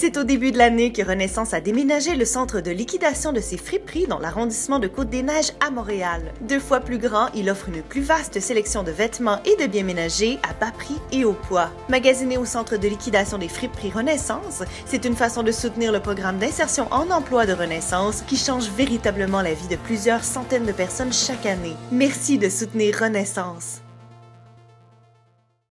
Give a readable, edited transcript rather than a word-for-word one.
C'est au début de l'année que Renaissance a déménagé le centre de liquidation de ses friperies dans l'arrondissement de Côte-des-Neiges à Montréal. 2 fois plus grand, il offre une plus vaste sélection de vêtements et de biens ménagers à bas prix et au poids. Magasiner au centre de liquidation des friperies Renaissance, c'est une façon de soutenir le programme d'insertion en emploi de Renaissance qui change véritablement la vie de plusieurs centaines de personnes chaque année. Merci de soutenir Renaissance.